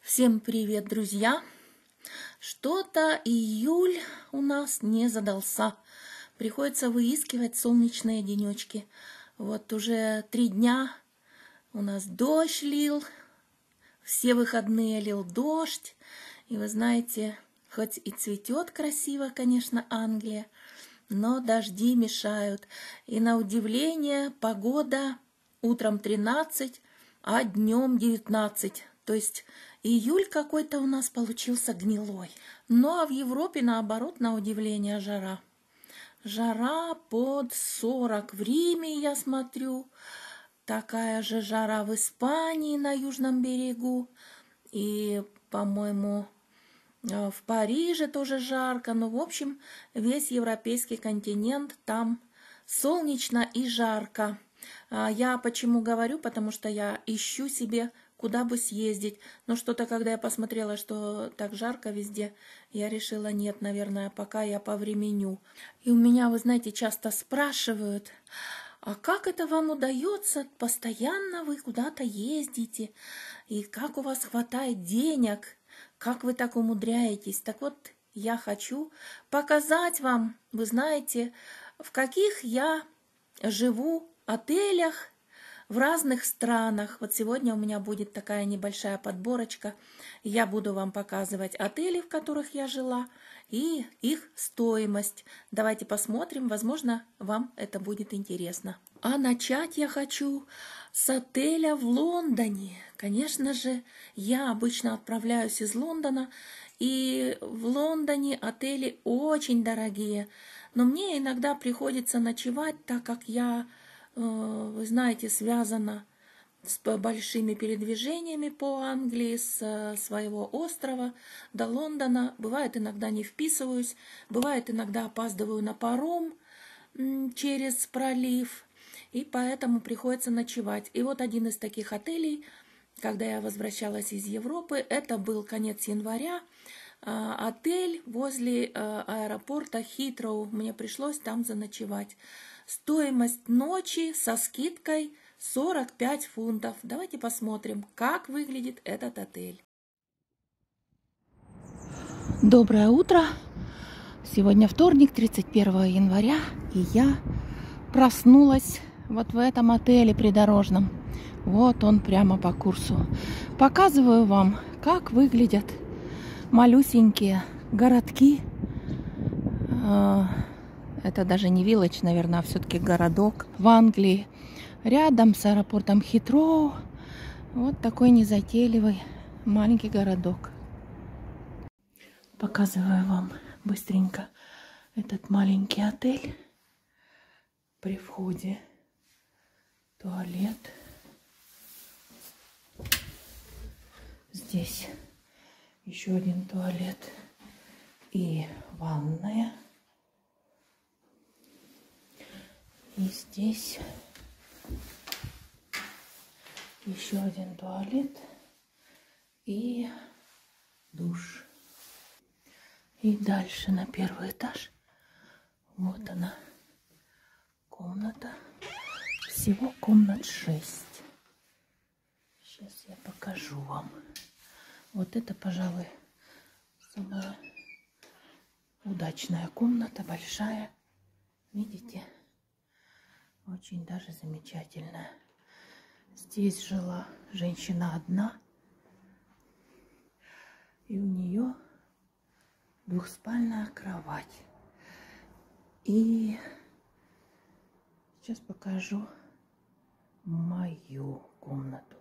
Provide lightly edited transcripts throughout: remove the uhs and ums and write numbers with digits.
Всем привет, друзья! Что-то июль у нас не задался. Приходится выискивать солнечные денечки. Вот уже 3 дня у нас дождь лил, все выходные лил дождь. И вы знаете, хоть и цветет красиво, конечно, Англия, но дожди мешают. И на удивление погода утром 13, а днем 19. То есть июль какой-то у нас получился гнилой. Ну а в Европе, наоборот, на удивление, жара. Жара под 40 в Риме, я смотрю. Такая же жара в Испании на южном берегу. И, по-моему, в Париже тоже жарко. Ну, в общем, весь европейский континент, там солнечно и жарко. Я почему говорю? Потому что я ищу себе, куда бы съездить. Но что-то, когда я посмотрела, что так жарко везде, я решила, нет, наверное, пока я повременю. И у меня, вы знаете, часто спрашивают, а как это вам удается? Постоянно вы куда-то ездите, и как у вас хватает денег? Как вы так умудряетесь? Так вот, я хочу показать вам, вы знаете, в каких я живу отелях в разных странах. Вот сегодня у меня будет такая небольшая подборочка. Я буду вам показывать отели, в которых я жила, и их стоимость. Давайте посмотрим, возможно, вам это будет интересно. А начать я хочу с отеля в Лондоне. Конечно же, я обычно отправляюсь из Лондона, и в Лондоне отели очень дорогие. Но мне иногда приходится ночевать, так как я, вы знаете, связана с большими передвижениями по Англии, с своего острова до Лондона. Бывает, иногда не вписываюсь, бывает, иногда опаздываю на паром через пролив, и поэтому приходится ночевать. И вот один из таких отелей, когда я возвращалась из Европы, это был конец января, отель возле аэропорта Хитроу. Мне пришлось там заночевать. Стоимость ночи со скидкой 45 фунтов. Давайте посмотрим, как выглядит этот отель. Доброе утро! Сегодня вторник, 31 января, и я проснулась вот в этом отеле придорожном. Вот он прямо по курсу. Показываю вам, как выглядят малюсенькие городки. Это даже не вилледж, наверное, а все-таки городок в Англии. Рядом с аэропортом Хитроу. Вот такой незатейливый маленький городок. Показываю вам быстренько этот маленький отель. При входе туалет. Здесь еще один туалет и ванная. И здесь еще один туалет и душ. И дальше на первый этаж. Вот она, комната. Всего комнат 6. Сейчас я покажу вам. Вот это, пожалуй, самая удачная комната, большая. Видите? Очень даже замечательная. Здесь жила женщина одна. И у нее двухспальная кровать. И сейчас покажу мою комнату.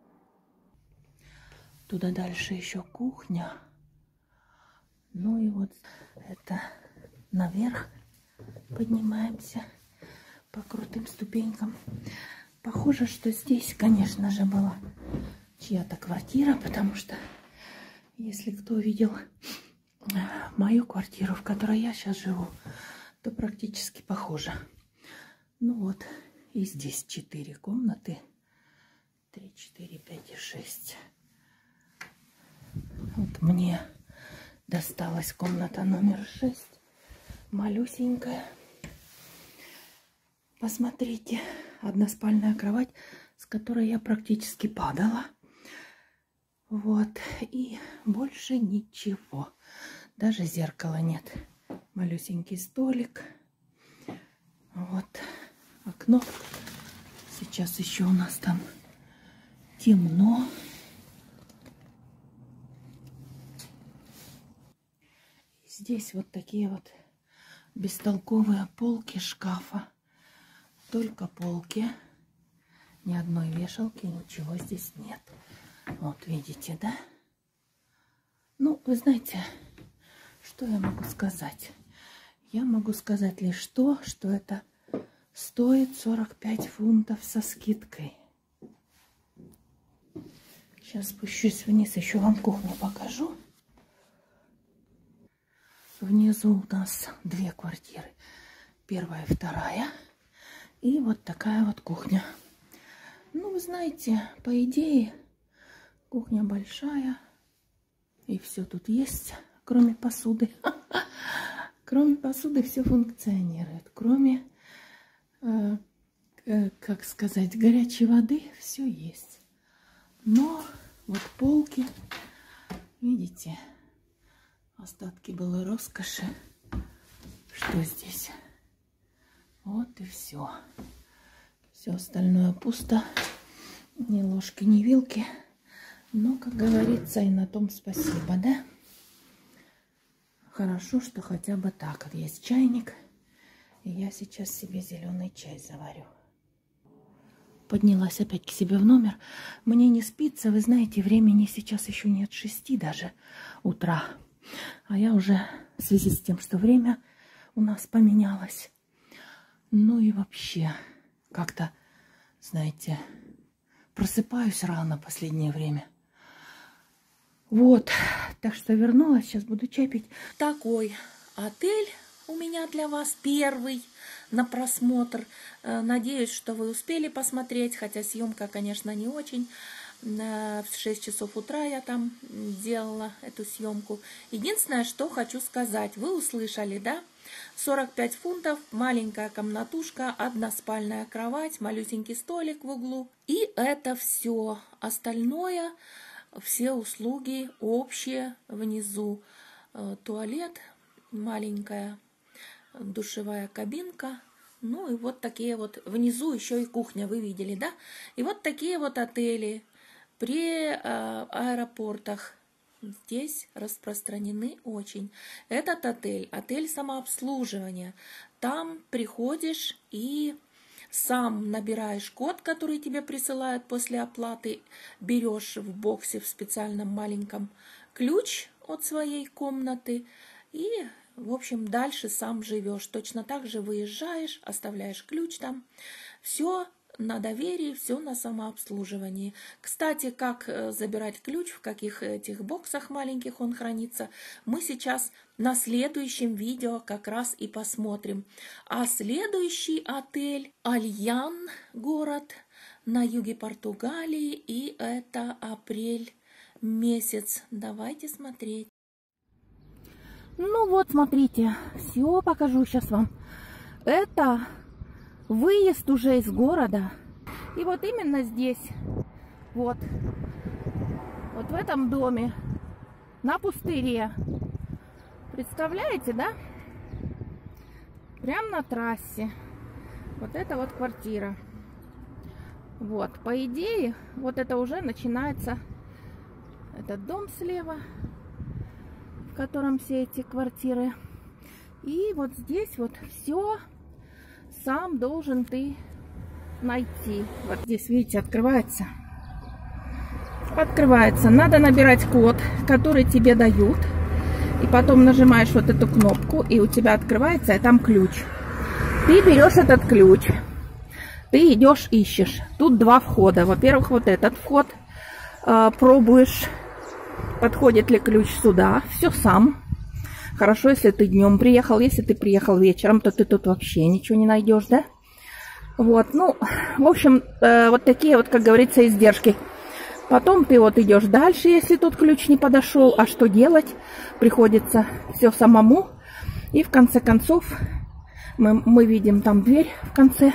Туда дальше еще кухня. Ну и вот это наверх поднимаемся по крутым ступенькам. Похоже, что здесь, конечно же, была чья-то квартира, потому что, если кто видел мою квартиру, в которой я сейчас живу, то практически похоже. Ну вот, и здесь 4 комнаты. 3, 4, 5 и 6. Вот мне досталась комната номер 6. Малюсенькая. Посмотрите, односпальная кровать, с которой я практически падала. Вот, и больше ничего. Даже зеркала нет. Малюсенький столик. Вот, окно. Сейчас еще у нас там темно. Здесь вот такие вот бестолковые полки шкафа. Только полки. Ни одной вешалки, ничего здесь нет. Вот, видите, да? Ну, вы знаете, что я могу сказать? Я могу сказать лишь то, что это стоит 45 фунтов со скидкой. Сейчас спущусь вниз, еще вам кухню покажу. Внизу у нас две квартиры. Первая и вторая. И вот такая вот кухня. Ну, вы знаете, по идее, кухня большая. И все тут есть, кроме посуды. Кроме посуды все функционирует. Кроме, как сказать, горячей воды все есть. Но вот полки, видите, остатки былой роскоши. Что здесь? Вот и все. Все остальное пусто. Ни ложки, ни вилки. Но, как говорится, и на том спасибо, да? Хорошо, что хотя бы так. Вот есть чайник. И я сейчас себе зеленый чай заварю. Поднялась опять к себе в номер. Мне не спится. Вы знаете, времени сейчас еще нет 6 даже утра. А я уже в связи с тем, что время у нас поменялось. Ну и вообще, как-то, знаете, просыпаюсь рано в последнее время. Вот, так что вернулась, сейчас буду чай пить. Такой отель у меня для вас первый на просмотр. Надеюсь, что вы успели посмотреть, хотя съемка, конечно, не очень. В 6 часов утра я там делала эту съемку. Единственное, что хочу сказать, вы услышали, да? 45 фунтов, маленькая комнатушка, односпальная кровать, малюсенький столик в углу. И это все. Остальное, все услуги общие внизу. Туалет, маленькая душевая кабинка. Ну и вот такие вот, внизу еще и кухня, вы видели, да? И вот такие вот отели при аэропортах. Здесь распространены очень. Этот отель, отель самообслуживания. Там приходишь и сам набираешь код, который тебе присылают после оплаты. Берешь в боксе в специальном маленьком ключ от своей комнаты. И, в общем, дальше сам живешь. Точно так же выезжаешь, оставляешь ключ там. Все на доверии, все на самообслуживании. Кстати, как забирать ключ, в каких этих боксах маленьких он хранится, мы сейчас на следующем видео как раз и посмотрим. А следующий отель Альян, город на юге Португалии, и это апрель месяц. Давайте смотреть. Ну вот, смотрите, все покажу сейчас вам. Это выезд уже из города. И вот именно здесь, вот в этом доме, на пустыре. Представляете, да? Прямо на трассе. Вот это вот квартира. Вот, по идее, вот это уже начинается этот дом слева, в котором все эти квартиры. И вот здесь вот все сам должен ты найти. Вот здесь, видите, открывается. Открывается. Надо набирать код, который тебе дают. И потом нажимаешь вот эту кнопку, и у тебя открывается, и там ключ. Ты берешь этот ключ. Ты идешь, ищешь. Тут два входа. Во-первых, вот этот вход. Пробуешь, подходит ли ключ сюда. Все сам. Хорошо, если ты днем приехал. Если ты приехал вечером, то ты тут вообще ничего не найдешь, да? Вот, ну, в общем, вот такие вот, как говорится, издержки. Потом ты вот идешь дальше, если тут ключ не подошел. А что делать? Приходится все самому. И в конце концов мы видим там дверь в конце.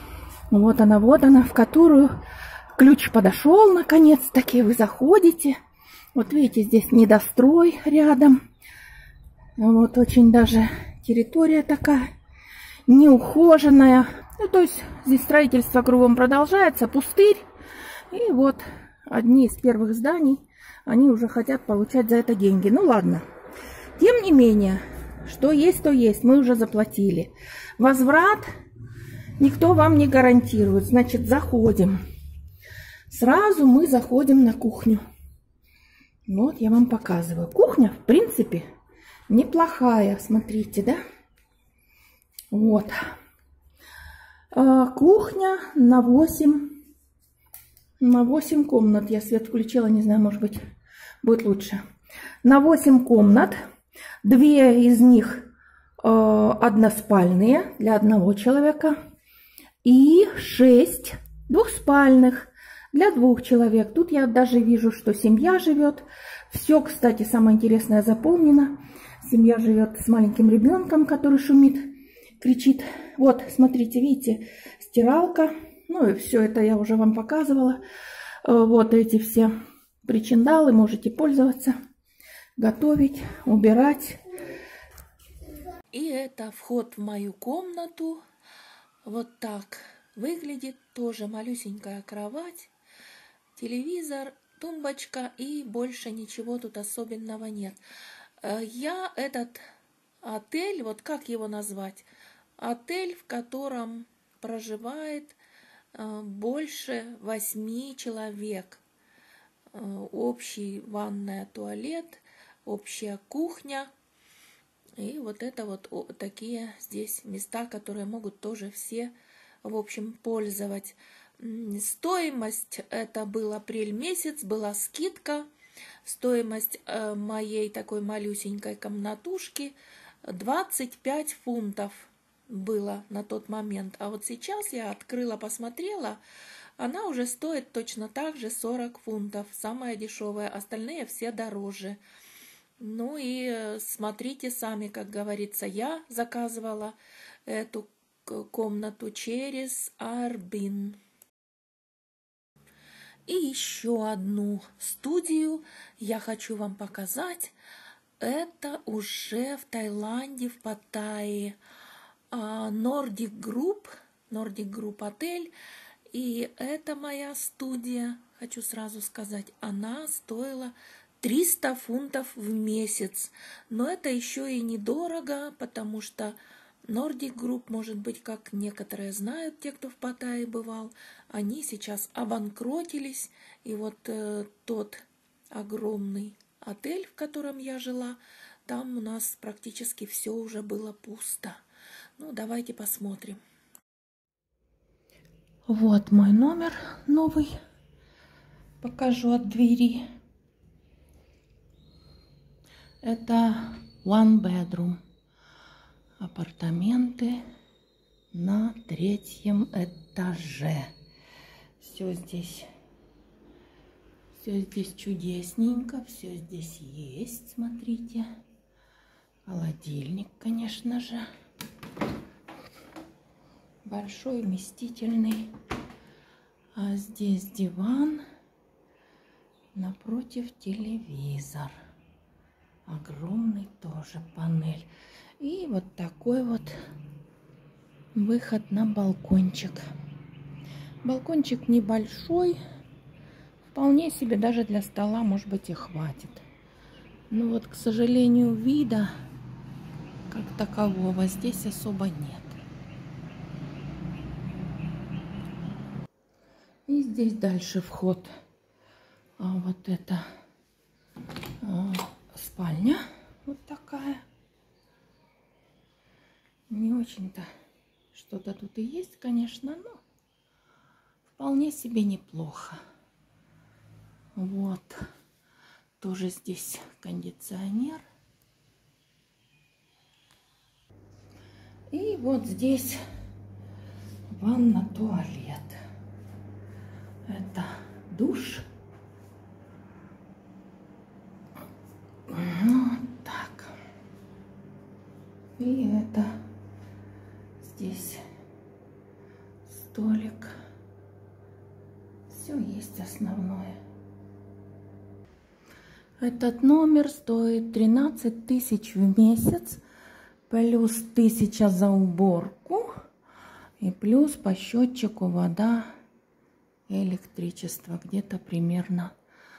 Вот она, в которую ключ подошел наконец-таки. Вы заходите. Вот видите, здесь недострой рядом. Вот очень даже территория такая неухоженная. Ну, то есть здесь строительство кругом продолжается, пустырь. И вот одни из первых зданий, они уже хотят получать за это деньги. Ну ладно. Тем не менее, что есть, то есть. Мы уже заплатили. Возврат никто вам не гарантирует. Значит, заходим. Сразу мы заходим на кухню. Вот я вам показываю. Кухня, в принципе, неплохая. Смотрите, да? Вот. Кухня на 8 комнат. Я свет включила, не знаю, может быть, будет лучше. На 8 комнат. 2 из них односпальные для одного человека. И 6 двухспальных для 2 человек. Тут я даже вижу, что семья живет. Все, кстати, самое интересное заполнено. Семья живет с маленьким ребенком, который шумит, кричит. Вот, смотрите, видите, стиралка. Ну и все это я уже вам показывала. Вот эти все причиндалы, можете пользоваться, готовить, убирать. И это вход в мою комнату. Вот так выглядит. Тоже малюсенькая кровать, телевизор, тумбочка и больше ничего тут особенного нет. Я этот отель, вот как его назвать? Отель, в котором проживает больше 8 человек. Общий ванная, туалет, общая кухня. И вот это вот такие здесь места, которые могут тоже все, в общем, пользовать. Стоимость, это был апрель месяц, была скидка. Стоимость моей такой малюсенькой комнатушки 25 фунтов было на тот момент. А вот сейчас я открыла, посмотрела, она уже стоит точно так же 40 фунтов. Самая дешевая, остальные все дороже. Ну и смотрите сами, как говорится, я заказывала эту комнату через Арбин. И еще одну студию я хочу вам показать. Это уже в Таиланде, в Паттайе. Nordic Group отель. И это моя студия, хочу сразу сказать, она стоила 300 фунтов в месяц. Но это еще и недорого, потому что Nordic Group, может быть, как некоторые знают, те, кто в Паттайе бывал, они сейчас обанкротились. И вот тот огромный отель, в котором я жила, там у нас практически все уже было пусто. Ну, давайте посмотрим. Вот мой номер новый. Покажу от двери. Это one bedroom. Апартаменты на 3-м этаже. Все здесь чудесненько. Все здесь есть, смотрите. Холодильник, конечно же. Большой, вместительный. А здесь диван. Напротив телевизор. Огромный тоже панель. И вот такой вот выход на балкончик. Балкончик небольшой. Вполне себе даже для стола, может быть, и хватит. Но вот, к сожалению, вида как такового здесь особо нет. И здесь дальше вход. Вот это спальня. Вот такая. Не очень-то что-то тут и есть, конечно, но вполне себе неплохо. Вот. Тоже здесь кондиционер. И вот здесь ванна-туалет. Это душ. Вот так. И это здесь столик. Все есть основное. Этот номер стоит 13 тысяч в месяц, плюс 1000 за уборку и плюс по счетчику вода и электричество. Где-то примерно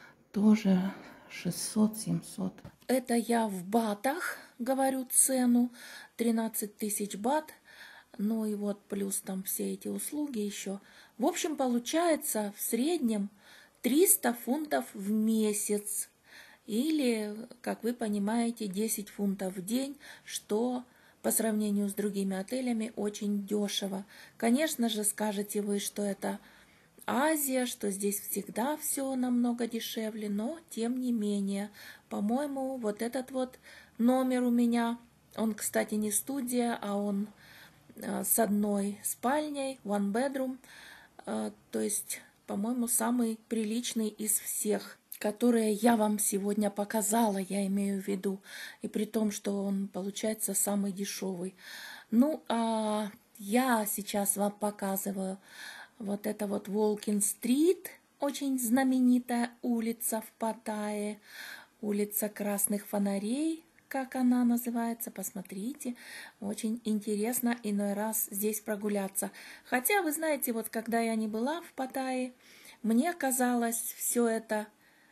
тоже 600-700. Это я в батах говорю цену, 13 тысяч бат. Ну и вот плюс там все эти услуги еще. В общем, получается в среднем 300 фунтов в месяц. Или, как вы понимаете, 10 фунтов в день, что по сравнению с другими отелями очень дешево. Конечно же, скажете вы, что это Азия, что здесь всегда все намного дешевле, но тем не менее, по-моему, вот этот вот номер у меня, он, кстати, не студия, а он с одной спальней, one bedroom, то есть, по-моему, самый приличный из всех, которые я вам сегодня показала, я имею в виду, и при том, что он получается самый дешевый. Ну, а я сейчас вам показываю вот это вот Волкин-стрит, очень знаменитая улица в Паттайе, улица Красных фонарей, как она называется, посмотрите. Очень интересно иной раз здесь прогуляться. Хотя, вы знаете, вот когда я не была в Паттайе, мне казалось все это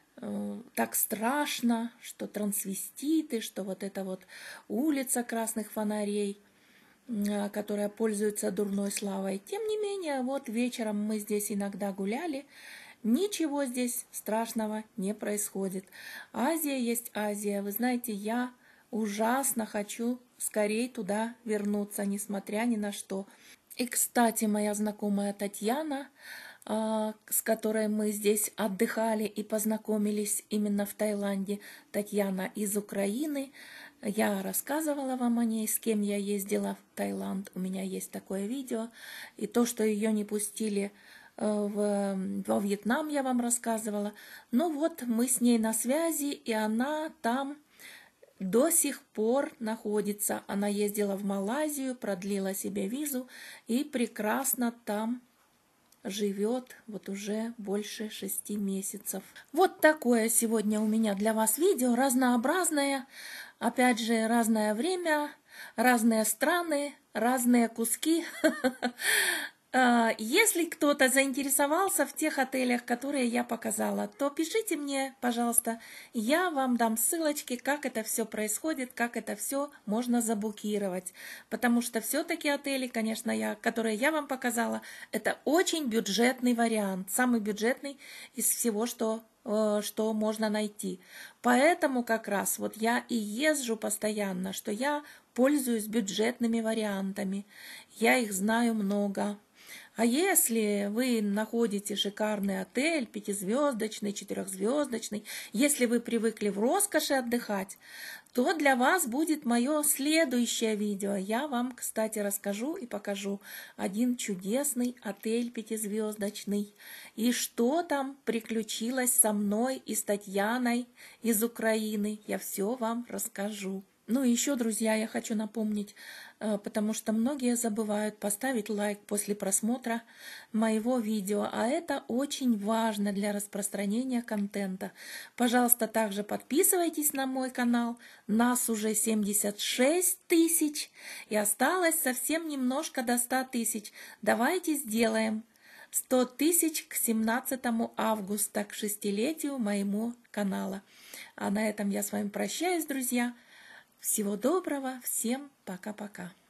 так страшно, что трансвеститы, что вот эта вот улица Красных фонарей, которая пользуется дурной славой. Тем не менее, вот вечером мы здесь иногда гуляли, ничего здесь страшного не происходит. Азия есть Азия. Вы знаете, я ужасно хочу скорее туда вернуться, несмотря ни на что. И, кстати, моя знакомая Татьяна, с которой мы здесь отдыхали и познакомились именно в Таиланде, Татьяна из Украины. Я рассказывала вам о ней, с кем я ездила в Таиланд. У меня есть такое видео. И то, что ее не пустили во Вьетнам, я вам рассказывала. Ну вот, мы с ней на связи, и она там до сих пор находится. Она ездила в Малайзию, продлила себе визу и прекрасно там живет вот уже больше 6 месяцев. Вот такое сегодня у меня для вас видео, разнообразное. Опять же, разное время, разные страны, разные куски. Если кто-то заинтересовался в тех отелях, которые я показала, то пишите мне, пожалуйста, я вам дам ссылочки, как это все происходит, как это все можно заблокировать. Потому что все-таки отели, конечно, которые я вам показала, это очень бюджетный вариант, самый бюджетный из всего, что можно найти. Поэтому как раз вот я и езжу постоянно, что я пользуюсь бюджетными вариантами. Я их знаю много. А если вы находите шикарный отель, 5-звездочный, 4-звездочный, если вы привыкли в роскоши отдыхать, то для вас будет мое следующее видео. Я вам, кстати, расскажу и покажу один чудесный отель 5-звездочный. И что там приключилось со мной и с Татьяной из Украины. Я все вам расскажу. Ну и еще, друзья, я хочу напомнить, потому что многие забывают поставить лайк после просмотра моего видео, а это очень важно для распространения контента. Пожалуйста, также подписывайтесь на мой канал, нас уже 76 тысяч, и осталось совсем немножко до 100 тысяч. Давайте сделаем 100 тысяч к 17 августа, к 6-летию моему канала. А на этом я с вами прощаюсь, друзья. Всего доброго, всем пока-пока.